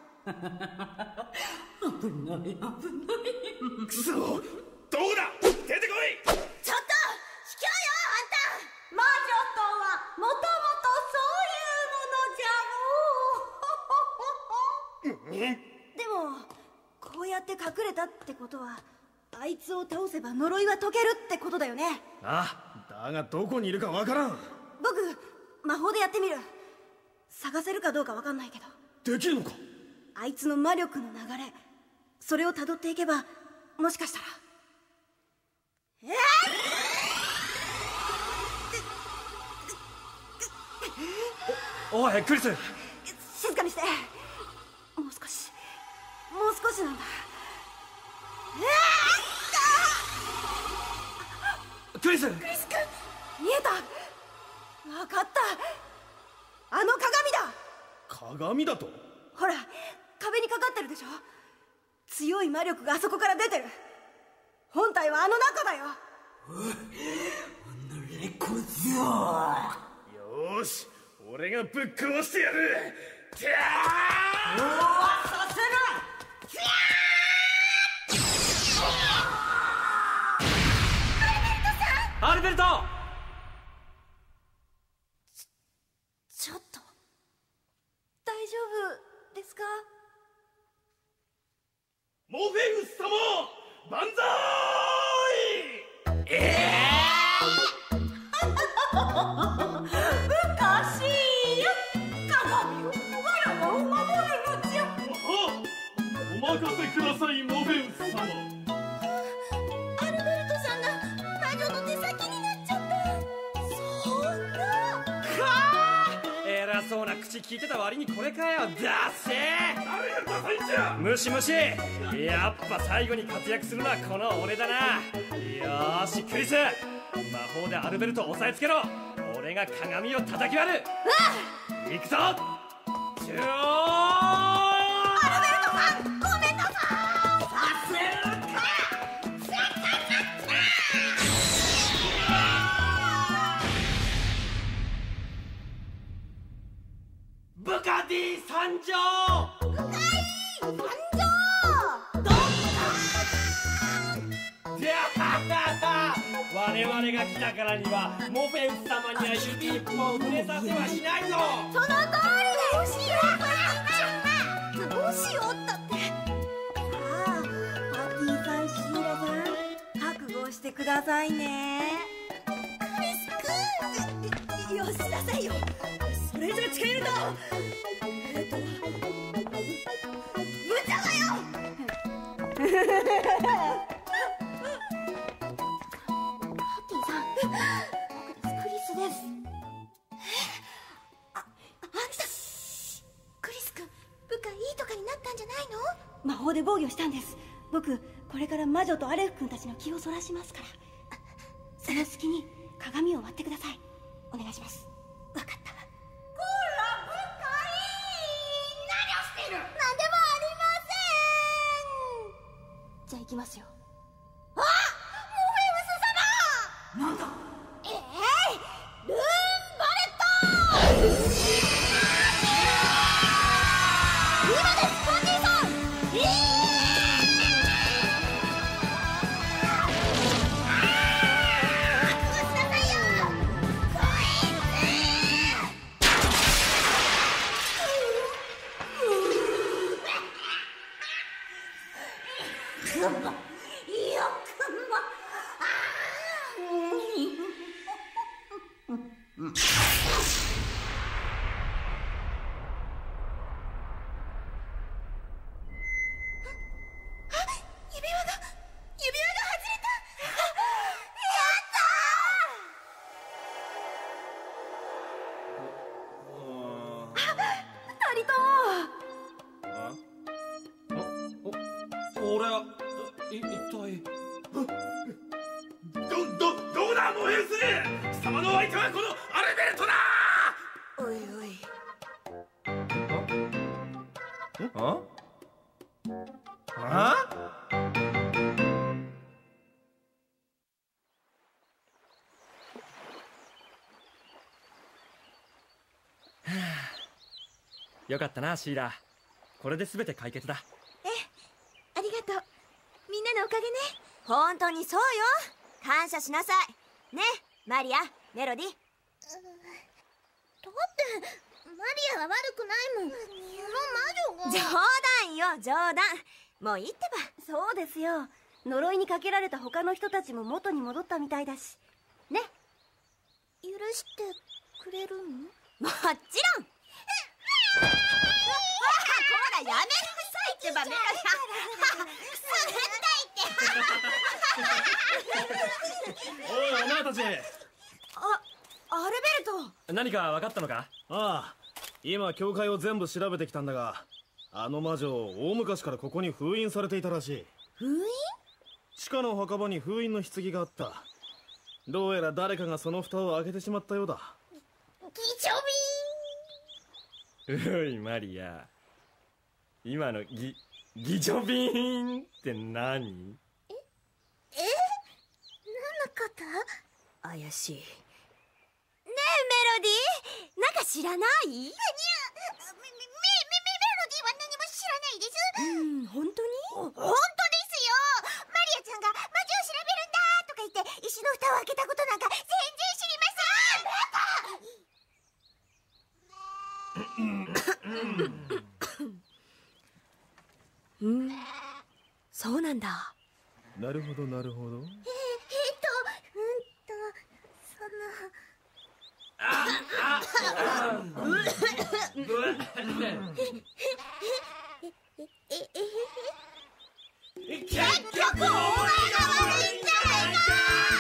危ない危ない。 くそ、どこだ、出てこい。ちょっと卑怯よあんた。 魔女とはもともとそういうものじゃろう。 でもこうやって隠れたってことはあいつを倒せば呪いは解けるってことだよね。 ああ、だがどこにいるかわからん。 僕魔法でやってみる。探せるかどうかわかんないけど。 できるのか。 あいつの魔力の流れ、それをたどっていけばもしかしたら。えー、 おおいクリス、 静かにして。もう少しもう少しなんだ。 えー、クリスクリス君見えた。分かった。あの鏡だ。 鏡だと。 ほら壁にかかってるでしょ。強い魔力があそこから出てる。本体はあの中だよ。 よーし、俺がぶっ壊してやる。てもうさせアルベルト。 ちょっと大丈夫ですか。 モフェウス様、万歳。えぶかしいよ。鏡をわらがを守るのじゃ。 お任せください、モフェウス様。 アルベルトさんが魔女の手先になっちゃった。そんな。 偉そうな口聞いてた割にこれかよ。だっせー。 誰がダサいんじゃ。 ムシムシ、やっぱ最後に活躍するのはこの俺だな。よーしクリス、魔法でアルベルトを押さえつけろ。俺が鏡を叩き割る。行くぞ。ジューアルベルトさん、ごめんなさい。させるか。 ブカディ参上。 参上。 我々が来たからにはモフェウス様には指一本触れさせはしないぞ。 その通りだよ。しよう。どうしようったって。 さあパティさん、シーラさん、覚悟してくださいね。 クリス君。 よしなさいよ。それじゃ近寄るとえっと無茶だよ。パティさん、僕です。クリスです。あ、あんたクリス君、部下いいとかになったんじゃないの。 魔法で防御したんです。僕これから魔女とアレフ君たちの気をそらしますから。その隙に鏡を割ってください。お願いします。 わかった。 こら部下いい。何をしている。 なんでもありません。 じゃあ行きますよ。 あ、モフェウス様。 なんだ。 えー、ルーンバレット。今ですパティさん。えーこれい一体どどどうだモエウス、貴様の相手はこのアルベルトだ。 おいおい。 ああよかったなシーラ。これで全て解決だ。 ええ、ありがとう。みんなのおかげね。 本当にそうよ。感謝しなさいね、マリア、メロディ。 だってマリアは悪くないもん。その魔女が。 冗談よ冗談。もういいってば。 そうですよ。呪いにかけられた他の人たちも元に戻ったみたいだしね。 許してくれるの？ もちろん。ほらやめなさいってばメロディ。 おいお前たち。 あ、アルベルト。 何か分かったのか？ ああ、今教会を全部調べてきたんだが、あの魔女大昔からここに封印されていたらしい。 封印？ 地下の墓場に封印の棺があった。どうやら誰かがその蓋を開けてしまったようだ。 ギチョビおいマリア、今のギギチョビーンって何？ ええ、何のこと？ 怪しいねえメロディ、なんか知らない？ いや、メメメメロディは何も知らないです。 うん、本当に？ 本当ですよ。マリアちゃんが魔女を調べるんだとか言って石の蓋を開けたことなんか全然知りません。 うん、そうなんだ。 なるほどなるほど。 ええっと、うんと、その。 結局お前が悪いんじゃないか。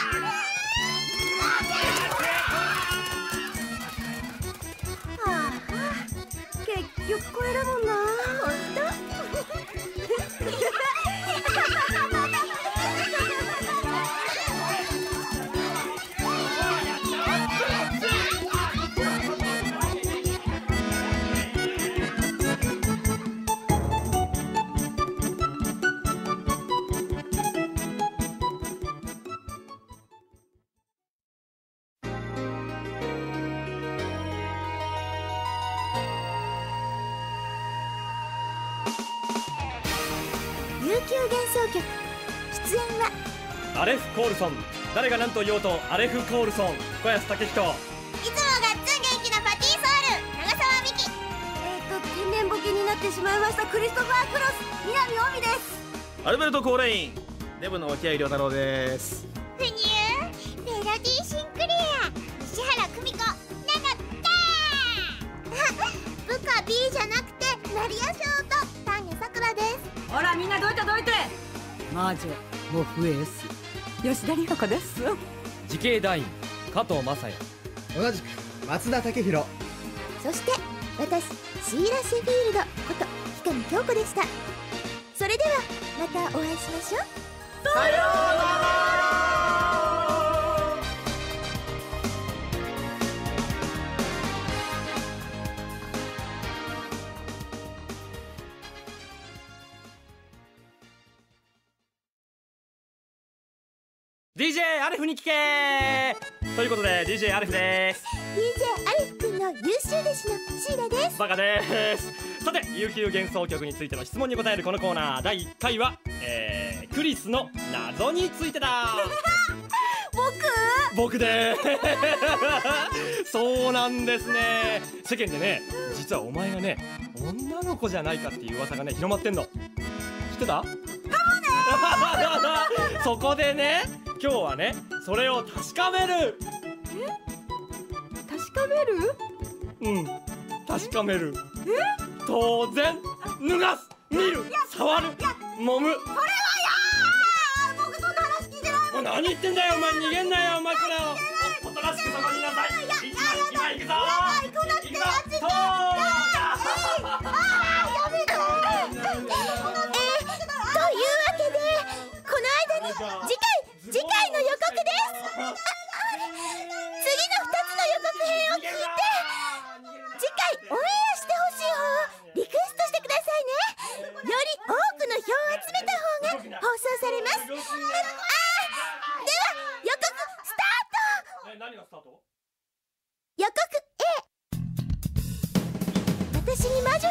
はあ、結局これだもんな。 本当？ 琉球幻想曲。出演はアレフ・コールソン。誰が何と言おうとアレフ・コールソン、小安武人。 いつもがっつん元気なパティソウル、長澤美希。 えっと天然ボケになってしまいましたクリストファー・クロス、南尾美です。 アルベルト・コーレイン、デブの沖合亮太郎です。 ふにゅー、メロディー・シンクレア、石原久美子、なのった部下 B じゃなくてマリアショート、丹下さくらです。 ほらみんなどいてどいて。魔女モフエース吉田里帆子です。 時系団員加藤雅也。 同じく松田武弘。 そして私シーラ・シェフィールドこと氷上京子でした。それではまたお会いしましょう。 さようなら。 ディージェー アレフに聞けーということで ディージェー アレフです。 ディージェー アレフ君の優秀弟子のシーラです。 バカです。さて琉球幻想曲についての質問に答えるこのコーナーだいいっかいは、えー、クリスの謎についてだ僕僕でーすそうなんですね。世間でね、実はお前がね女の子じゃないかっていう噂がね広まってんの知ってた？かもねーそこでね、今日はねそれを確かめる。 え？確かめる？ うん、確かめる。当然脱がす、見る、触る、揉む。 それはやー、僕そんな話聞いてない。 もう何言ってんだよお前、逃げんなよお前。これをおとなしくそこにいなさい。今行くぞ行くなってやつそうあーやめてえー、というわ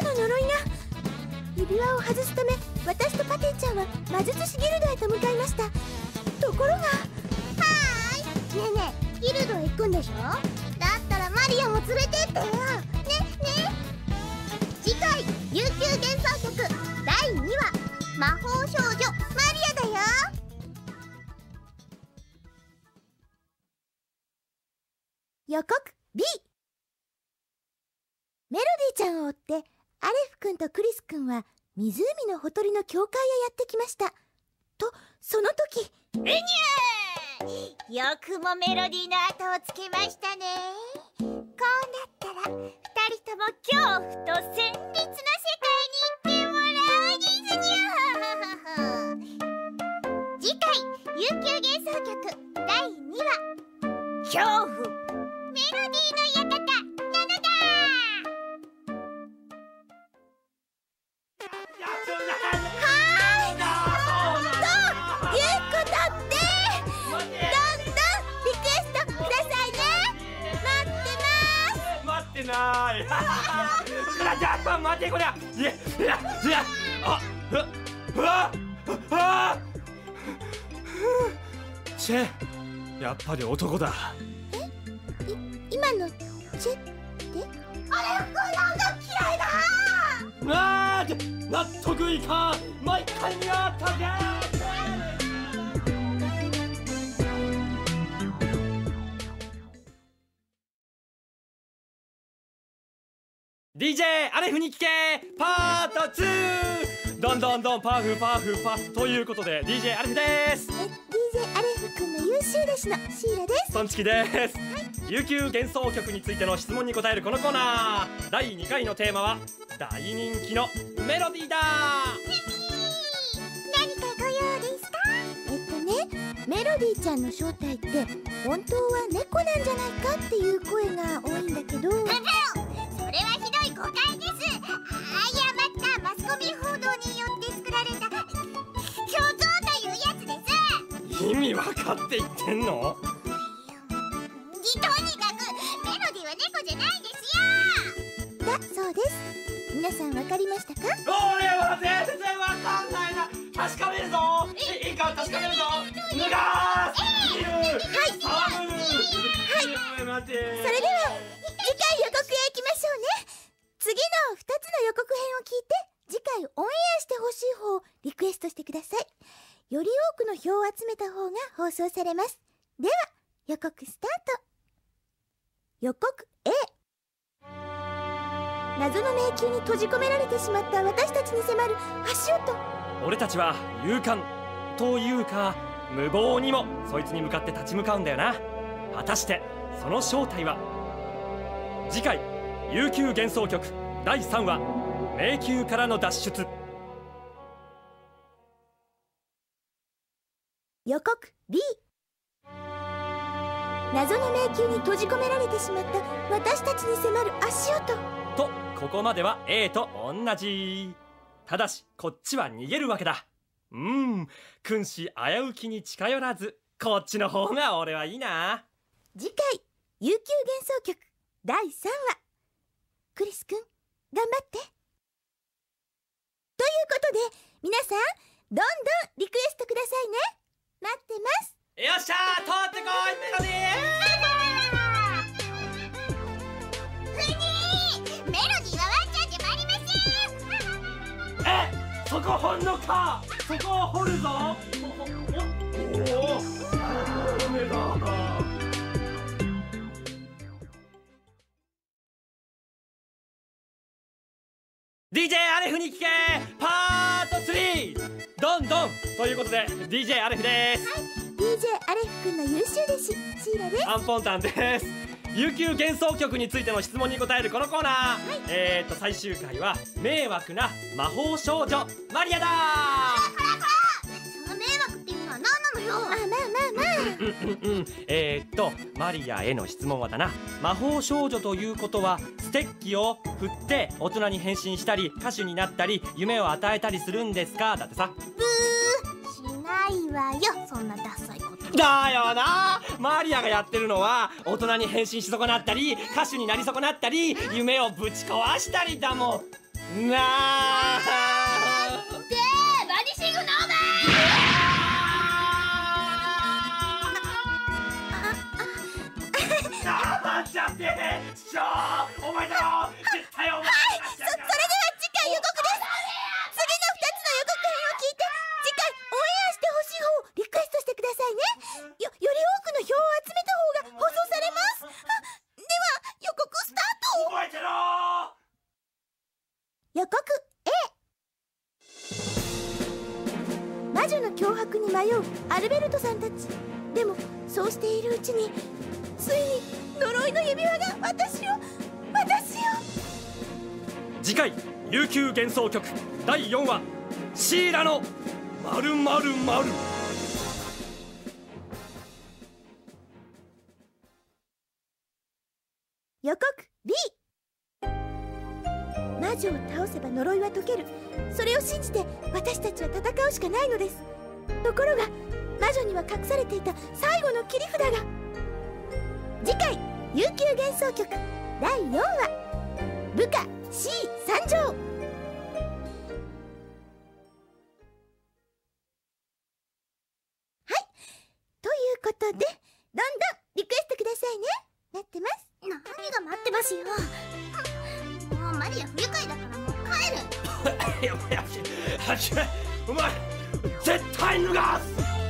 の呪いが。指輪を外すため私とパティちゃんは魔術師ギルドへと向かいました。ところが、はーい、ねえねえ、ギルドへ行くんでしょ。だったらマリアも連れてってよ。ねね。次回琉球幻想曲だいにわ魔法少女マリアだよ。 予告 ビー。 メロディちゃんを追ってアレフ君とクリス君は湖のほとりの教会へやってきました。とその時、 うにゃー、よくもメロディーの後をつけましたね。こうなったらふたりとも恐怖と戦慄の世界に行ってもらうですにゃ。次回琉球幻想曲だいにわ恐怖メロディーの館なのだ。 ないちょっと待ってこりゃ。いやいやいや、あっあっあっチェ、やっぱり男だ。 え、い今のチェってあれ服なんか嫌いだ。 あー納得いかん。毎回にあったじゃん。ディージェー アレフに聞けパートツー。どんどんどんパフパフパフということで ディージェー アレフです。 え ディージェー アレフ君の優秀弟子のシーラです。 トンチキです、はい、琉球幻想曲についての質問に答えるこのコーナー。だいにかいのテーマは大人気のメロディーだ。 何かご用ですか？ えっとね、メロディーちゃんの正体って本当は猫なんじゃないかっていう声が多いんだけど、 それはひどい誤解です。誤ったマスコミ報道によって作られた虚像というやつです。 意味わかって言ってんの？ とにかくメロディーは猫じゃないですよ。 だそうです。皆さんわかりましたか？ 俺は全然わかんないな。確かめるぞ。いいか確かめるぞ。脱がーす。はいはい。待て。 それでは次回予告へ行きましょうね。次のふたつの予告編を聞いて次回オンエアしてほしい方をリクエストしてください。より多くの票を集めた方が放送されます。では予告スタート。予告 エー。 謎の迷宮に閉じ込められてしまった私たちに迫る足音。 俺たちは勇敢というか無謀にもそいつに向かって立ち向かうんだよな。果たしてその正体は？次回琉球幻想曲だいさんわ迷宮からの脱出。 予告 ビー。 謎の迷宮に閉じ込められてしまった私たちに迫る足音と、ここまでは エー と同じ。ただしこっちは逃げるわけだ。うーん、君子危うきに近寄らず、こっちの方が俺はいいな。 次回琉球幻想曲だいさんわ。クリス君頑張って。ということで皆さんどんどんリクエストくださいね。待ってます。 よっしゃー、通ってこいメロディー。 ふにー、メロディーはワンちゃんじゃありません。 え、そこ掘んのか。そこを掘るぞ。おおおお、ダメだ。ディージェー アレフに聞けパートスリー。どんどんということで ディージェー アレフです。 はい、ディージェー アレフ君の優秀弟子シーラです。 アンポンタンです。琉球幻想曲についての質問に答えるこのコーナー、はい、えーと最終回は迷惑な魔法少女マリアだー。 その迷惑っていうのは何なのよ。 あ、まあまあまあうんうんうん、えーっとマリアへの質問はだな、魔法少女ということはステッキを振って大人に変身したり歌手になったり夢を与えたりするんですかだってさ。 ブー、しないわよ、そんなダサいこと。 だよな。マリアがやってるのは大人に変身し損なったり歌手になり損なったり夢をぶち壊したりだもん。 なあでバニシングノーバー黙っちゃってしょーお前だろ絶対お前。 はいそ、それでは次回予告です。次のふたつの予告編を聞いて次回オンエアしてほしい方をリクエストしてくださいね。よ、より多くの票を集めた方が放送されます。あ、では予告スタート。 覚えてろ予告 A。 魔女の脅迫に迷うアルベルトさんたち。でもそうしているうちについに呪いの指輪が私を私を次回琉球幻想曲だいよんわシーラの〇〇〇。 予告 B。 魔女を倒せば呪いは解ける。それを信じて私たちは戦うしかないのです。ところが魔女には隠されていた最後の切り札が。次回琉球幻想曲だいよんわ部下 シー 参上。はいということでどんどんリクエストくださいね。待ってます。 何が待ってますよ。もうマリア不愉快だからもう帰る。 やばいやばいはじめお前絶対脱がす。